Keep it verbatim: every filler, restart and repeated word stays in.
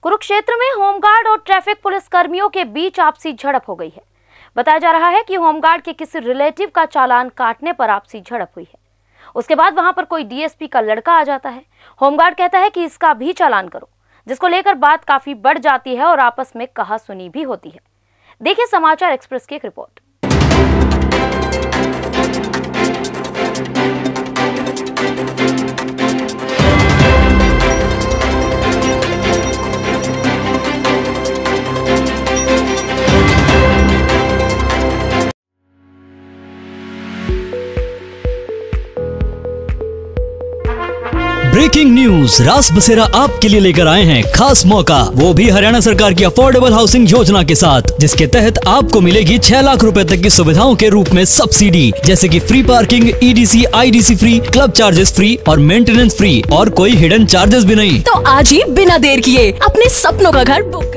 कुरुक्षेत्र में होमगार्ड और traffic police कर्मियों के बीच आपसी झड़प हो गई है। बताया जा रहा है कि होमगार्ड के किसी रिलेटिव का चालान काटने पर आपसी झड़प हुई है। उसके बाद वहां पर कोई डीएसपी का लड़का आ जाता है। होमगार्ड कहता है कि इसका भी चालान करो, जिसको लेकर बात काफी बढ़ जाती है और आपस में कहासुनी भी होती है। देखिए समाचार एक्सप्रेस की एक रिपोर्ट। ब्रेकिंग न्यूज, रास बसेरा आपके लिए लेकर आए हैं खास मौका, वो भी हरियाणा सरकार की अफोर्डेबल हाउसिंग योजना के साथ, जिसके तहत आपको मिलेगी छह लाख रुपए तक की सुविधाओं के रूप में सब्सिडी, जैसे कि free parking, EDC, IDC free, club charges free और मेंटेनेंस फ्री, और कोई हिडन चार्जेस भी नहीं। तो आज ही बिना देर किए अपने सपनों का घर बुक